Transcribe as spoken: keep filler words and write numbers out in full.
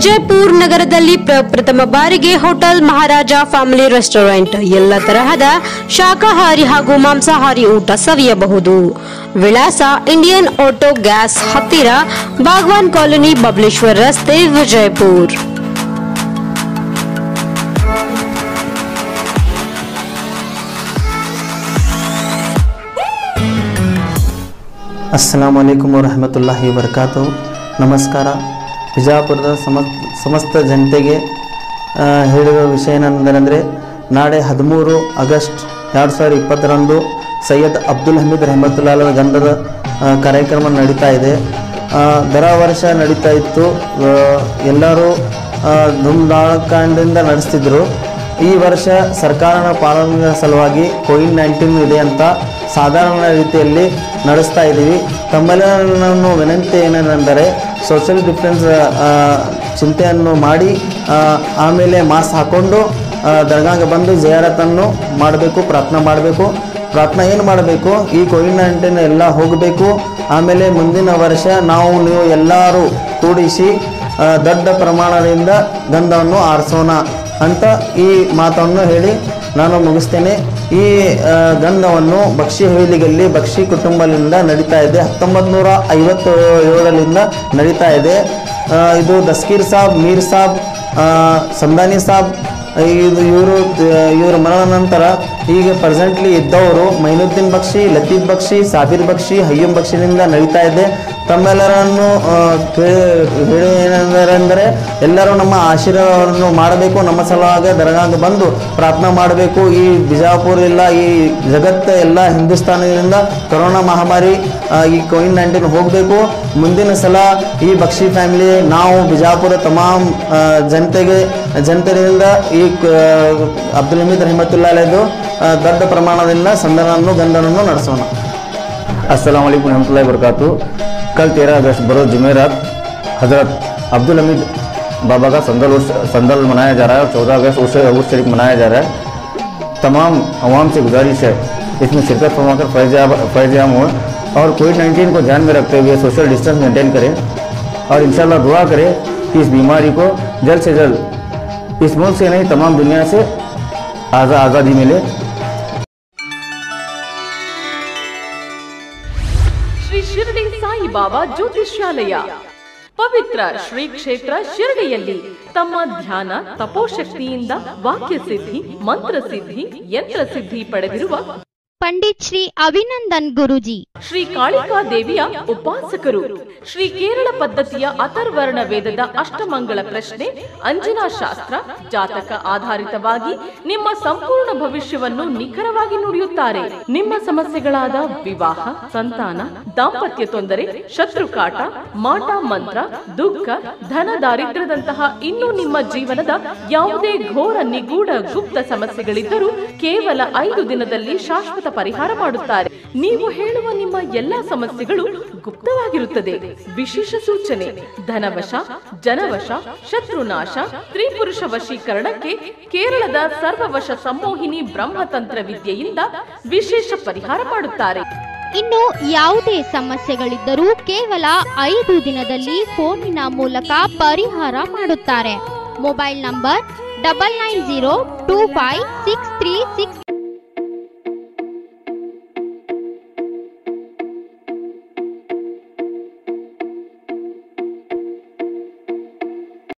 ವಿಜಯಪುರ ನಗರದಲ್ಲಿ ಪ್ರಪ್ರಥಮ ಬಾರಿಗೆ ಹೋಟೆಲ್ ಮಹಾರಾಜ ಫ್ಯಾಮಿಲಿ ರೆಸ್ಟೋರೆಂಟ್ ಎಲ್ಲ ತರಹದ ಶಾಕಾಹಾರಿ ಹಾಗೂ ಮಾಂಸಾಹಾರಿ ಊಟ ಸವಿಯಬಹುದು. ವಿಳಾಸ ಇಂಡಿಯನ್ ಆಟೋ ಗ್ಯಾಸ್ ಹತ್ತಿರ, ಬಾಗವಾನ್ ಕಾಲೋನಿ, ಬಬಲೇಶ್ವರ್ ರಸ್ತೆ, ವಿಜಯಪುರ. ಅಸ್ಸಲಾಮು ಅಲೈಕುಮ್ ವರಹಮತುಲ್ಲಾಹಿ ವಬರಕಾತು. ನಮಸ್ಕಾರ. ಬಿಜಾಪುರದ ಸಮಸ್ತ ಸಮಸ್ತ ಜನತೆಗೆ ಹೇಳುವ ವಿಷಯ ಏನೆಂದರೆ, ನಾಳೆ ಹದಿಮೂರು ಆಗಸ್ಟ್ ಎರಡು ಸಾವಿರದ ಇಪ್ಪತ್ತರಂದು ಸೈಯದ್ ಅಬ್ದುಲ್ ಹಮೀದ್ ರಹಮತುಲ್ಲಾಹ್ ಗಂಧದ ಕಾರ್ಯಕ್ರಮ ನಡೀತಾ ಇದೆ. ದರ ವರ್ಷ ನಡೀತಾ ಇತ್ತು. ಎಲ್ಲರೂ ಧೂಮ್ಧಾಮದಿಂದ ನಡೆಸ್ತಿದ್ರು. ಈ ವರ್ಷ ಸರ್ಕಾರದ ಪಾಲನೆಯ ಸಲುವಾಗಿ ಕೋವಿಡ್ ನೈನ್ಟೀನ್ ಇದೆ ಅಂತ ಸಾಧಾರಣ ರೀತಿಯಲ್ಲಿ ನಡೆಸ್ತಾ ಇದ್ದೀವಿ. ತಮ್ಮೆಲ್ಲರನ್ನು ವಿನಂತಿ ಏನೆಂದರೆ, ಸೋಷಿಯಲ್ ಡಿಫ್ರೆನ್ಸ್ ಚಿಂತೆಯನ್ನು ಮಾಡಿ ಆಮೇಲೆ ಮಾಸ್ಕ್ ಹಾಕ್ಕೊಂಡು ದರ್ಗಾಗೆ ಬಂದು ಜಿಯಾರತನ್ನು ಮಾಡಬೇಕು, ಪ್ರಾರ್ಥನೆ ಮಾಡಬೇಕು. ಪ್ರಾರ್ಥನೆ ಏನು ಮಾಡಬೇಕು, ಈ ಕೋವಿಡ್ ನೈನ್ಟೀನ್ ಎಲ್ಲ ಹೋಗಬೇಕು. ಆಮೇಲೆ ಮುಂದಿನ ವರ್ಷ ನಾವು ನೀವು ಎಲ್ಲರೂ ಕೂಡಿಸಿ ದೊಡ್ಡ ಪ್ರಮಾಣದಿಂದ ಗಂಧವನ್ನು ಆರಿಸೋಣ ಅಂತ ಈ ಮಾತನ್ನು ಹೇಳಿ ನಾನು ಮುಗಿಸ್ತೇನೆ. ಈ ಗಂಧವನ್ನು ಬಕ್ಷಿ ಹವೇಲಿಯಲ್ಲಿ ಬಕ್ಷಿ ಕುಟುಂಬದಿಂದ ನಡೀತಾ ಇದೆ. ಹತ್ತೊಂಬತ್ತು ನೂರ ಐವತ್ತು ಏಳರಿಂದ ನಡೀತಾ ಇದೆ. ಇದು ದಸ್ಕೀರ್ ಸಾಬ್, ಮೀರ್ ಸಾಬ್, ಸಂದಾನಿ ಸಾಬ್ ಇದು ಇವರು ಇವರ ಮರಣ ನಂತರ ಈಗ ಪ್ರೆಸೆಂಟ್ಲಿ ಇದ್ದವರು ಮೈನುದ್ದೀನ್ ಬಕ್ಷಿ, ಲತೀಫ್ ಬಕ್ಷಿ, ಸಾಬೀರ್ ಬಕ್ಷಿ, ಹಯ್ಯಂ ಬಕ್ಷಿನಿಂದ ನಡೀತಾ ಇದೆ. ತಮ್ಮೆಲ್ಲರನ್ನು ಹೇಳೇನೆಂದರೆ, ಎಲ್ಲರೂ ನಮ್ಮ ಆಶೀರ್ವಾದವನ್ನು ಮಾಡಬೇಕು. ನಮ್ಮ ಸಲುವಾಗಿ ದರ್ಗಾಗೆ ಬಂದು ಪ್ರಾರ್ಥನೆ ಮಾಡಬೇಕು. ಈ ಬಿಜಾಪುರ ಇಲ್ಲ, ಈ ಜಗತ್ತು ಎಲ್ಲ ಹಿಂದೂಸ್ತಾನದಿಂದ ಕೊರೋನಾ ಮಹಾಮಾರಿ ಈ ಕೋವಿಡ್ ನೈನ್ಟೀನ್ ಹೋಗಬೇಕು. ಮುಂದಿನ ಸಲ ಈ ಬಕ್ಷಿ ಫ್ಯಾಮಿಲಿ ನಾವು ಬಿಜಾಪುರ ತಮಾಮ್ ಜನತೆಗೆ ಜನತೆಯಿಂದ ಈ ಅಬ್ದುಲ್ ಹಮೀದ್ ರಹಮತುಲ್ಲಾಹ್ದು ದೊಡ್ಡ ಪ್ರಮಾಣದಿಂದ ಸಂದನನ್ನು ಗಂಧನನ್ನು ನಡೆಸೋಣ. अस्सलाम वालेकुम रहमतुल्लाहि वबरकातु। कल तेरह अगस्त बरोज़ जुमेरात हज़रत अब्दुल हमीद बाबा का संदल संदल मनाया जा रहा है और चौदह अगस्त उर्स उर्स शरीफ मनाया जा रहा है। तमाम अवाम से गुजारिश है इसमें शिरकत फरमाकर फैज़याब फैज़याब हो और कोविड नाइन्टीन को ध्यान में रखते हुए सोशल डिस्टेंस मेंटेन करें और इंशाअल्लाह दुआ करें कि इस बीमारी को जल्द से जल्द इस मुल्क से नहीं तमाम दुनिया से आज़ा आज़ादी मिले। ಶ್ರೀ ಶಿರಡಿ ಸಾಯಿಬಾಬಾ ಜ್ಯೋತಿಷ್ಯಾಲಯ ಪವಿತ್ರ ಶ್ರೀ ಕ್ಷೇತ್ರ ಶಿರಡಿಯಲ್ಲಿ ತಮ್ಮ ಧ್ಯಾನ ತಪೋಶಕ್ತಿಯಿಂದ ವಾಕ್ಯ ಸಿದ್ಧಿ, ಮಂತ್ರ ಸಿದ್ಧಿ, ಯಂತ್ರ ಸಿದ್ಧಿ ಪಡೆದಿರುವ पंडित श्री अभिनंदन गुरुजी, ಶ್ರೀ ಕಾಳಿಕಾ ದೇವಿಯ ಉಪಾಸಕರು. ಶ್ರೀ ಕೇರಳ ಪದ್ಧತಿಯ ಅಥರ್ವರ್ಣ ವೇದದ ಅಷ್ಟಮಂಗಳ ಪ್ರಶ್ನೆ, ಅಂಜನಾ ಶಾಸ್ತ್ರ, ಜಾತಕ ಆಧಾರಿತವಾಗಿ ನಿಮ್ಮ ಸಂಪೂರ್ಣ ಭವಿಷ್ಯವನ್ನು ನಿಖರವಾಗಿ ನುಡಿಯುತ್ತಾರೆ. ನಿಮ್ಮ ಸಮಸ್ಯೆಗಳಾದ ವಿವಾಹ, ಸಂತಾನ, ದಾಂಪತ್ಯ ತೊಂದರೆ, ಶತ್ರುಕಾಟ, ಮಾಟ ಮಂತ್ರ, ದುಃಖ, ಧನ ದಾರಿದ್ರ್ಯದಂತಹ ಇನ್ನೂ ನಿಮ್ಮ ಜೀವನದ ಯಾವುದೇ ಘೋರ ನಿಗೂಢ ಗುಪ್ತ ಸಮಸ್ಯೆಗಳಿದ್ದರೂ ಕೇವಲ ಐದು ದಿನದಲ್ಲಿ ಶಾಶ್ವತ ಪರಿಹಾರ ಮಾಡುತ್ತಾರೆ. ನೀವು ಹೇಳುವ ನಿಮ್ಮ ಎಲ್ಲಾ ಸಮಸ್ಯೆಗಳು ಗುಪ್ತವಾಗಿರುತ್ತದೆ. ವಿಶೇಷ ಸೂಚನೆ: ಧನವಶ, ಜನವಶ, ಶತ್ರುನಾಶ, ತ್ರಿಪುರುಷ ವಶೀಕರಣಕ್ಕೆ ಕೇರಳದ ಸರ್ವವಶ ಸಂಮೋಹಿನಿ ಬ್ರಹ್ಮತಂತ್ರ ವಿದ್ಯೆಯಿಂದ ವಿಶೇಷ ಪರಿಹಾರ ಮಾಡುತ್ತಾರೆ. ಇನ್ನು ಯಾವುದೇ ಸಮಸ್ಯೆಗಳಿದ್ದರೂ ಕೇವಲ ಐದು ದಿನದಲ್ಲಿ ಫೋನಿನ ಮೂಲಕ ಪರಿಹಾರ ಮಾಡುತ್ತಾರೆ. Mobile number double nine zero two five six three six